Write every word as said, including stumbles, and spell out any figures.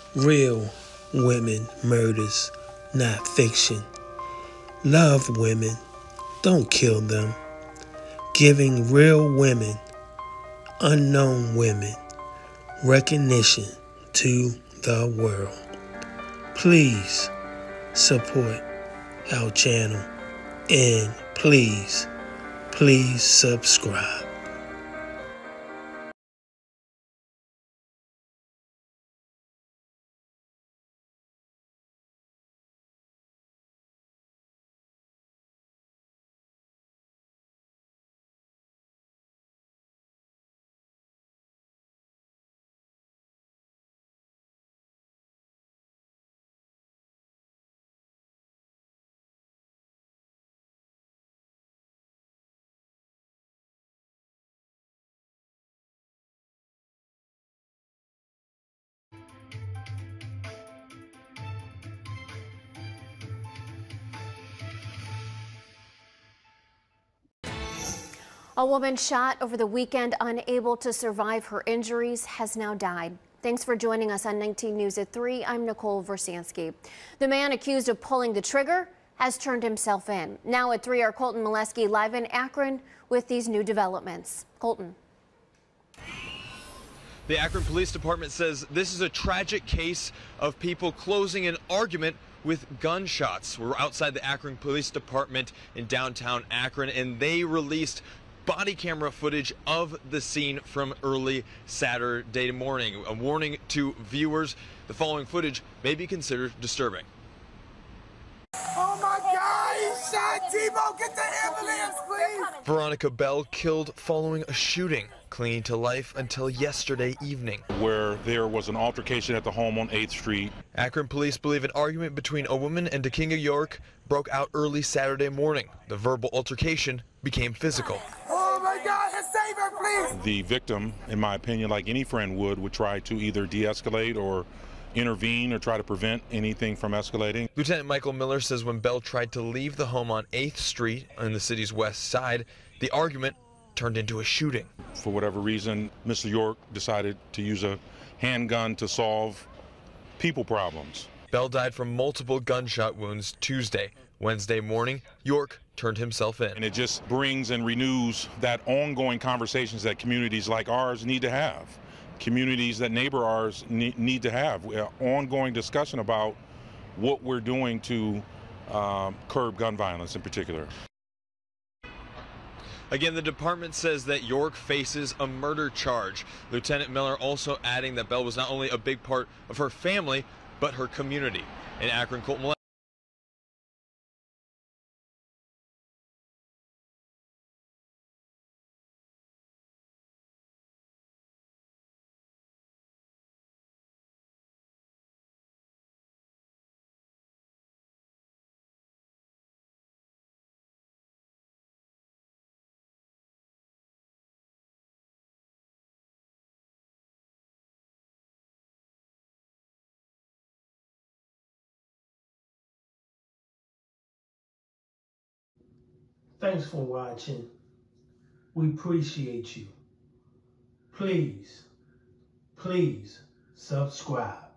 Real women murders, not fiction. Love women, don't kill them. Giving real women, unknown women, recognition to the world. Please support our channel and please, please subscribe. A woman shot over the weekend, unable to survive her injuries, has now died. Thanks for joining us on nineteen News at three. I'm Nicole Versansky. The man accused of pulling the trigger has turned himself in. Now at three, our Colton Molesky live in Akron with these new developments. Colton. The Akron Police Department says this is a tragic case of people closing an argument with gunshots. We're outside the Akron Police Department in downtown Akron, and they released body camera footage of the scene from early Saturday morning. A warning to viewers, the following footage may be considered disturbing. Oh my God, he shot Tebow. Get the ambulance, please. Veronica Bell killed following a shooting, clinging to life until yesterday evening, where there was an altercation at the home on eighth street. Akron police believe an argument between a woman and Dakinga York broke out early Saturday morning. The verbal altercation became physical. Oh my God, save her, please. The victim, in my opinion, like any friend would, would try to either de-escalate or intervene or try to prevent anything from escalating. Lieutenant Michael Miller says when Bell tried to leave the home on eighth street on the city's west side, the argument turned into a shooting. For whatever reason, Mister York decided to use a handgun to solve people problems. Bell died from multiple gunshot wounds Tuesday. Wednesday morning, York turned himself in. And it just brings and renews that ongoing conversations that communities like ours need to have. Communities that neighbor ours need to have. Ongoing discussion about what we're doing to um, curb gun violence in particular. Again, the department says that York faces a murder charge. Lieutenant Miller also adding that Bell was not only a big part of her family, but her community. In Akron, Colton. Thanks for watching. We appreciate you. Please, please subscribe.